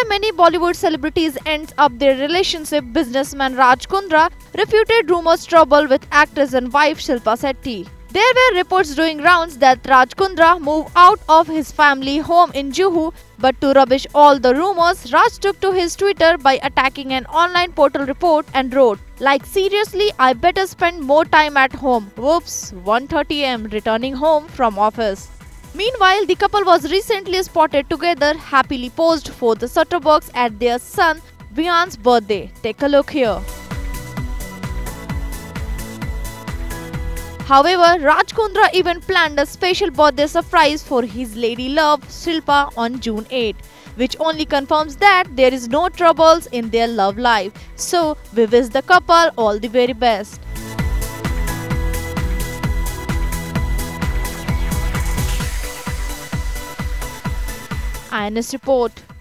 many Bollywood celebrities ends up their relationship, businessman Raj Kundra refuted rumors trouble with actress and wife Shilpa Shetty. There were reports doing rounds that Raj Kundra moved out of his family home in Juhu, but to rubbish all the rumors, Raj took to his Twitter by attacking an online portal report and wrote, "Like seriously, I better spend more time at home. Whoops, 1:30 am returning home from office." Meanwhile, the couple was recently spotted together happily posed for the Shutterbucks at their son Vian's birthday. Take a look here. However, Raj Kundra even planned a special birthday surprise for his lady love Shilpa on June 8, which only confirms that there is no troubles in their love life. So, we wish the couple all the very best. INS Report.